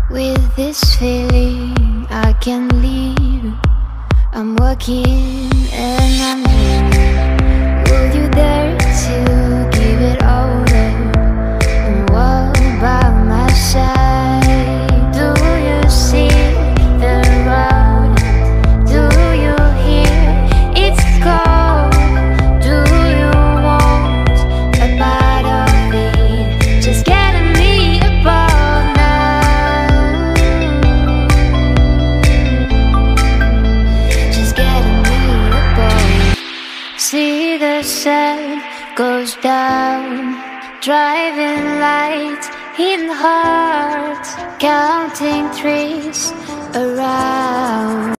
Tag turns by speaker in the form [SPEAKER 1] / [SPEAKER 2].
[SPEAKER 1] With this feeling I can't leave. I'm walking and I'm dreaming. Will you dare to give it all up and walk by my side? Do you see the road? Do you hear it's cold? Do you want a part of it? Just getting me above now. Just getting me above. See the sun goes down, driving lights in hearts, counting trees around.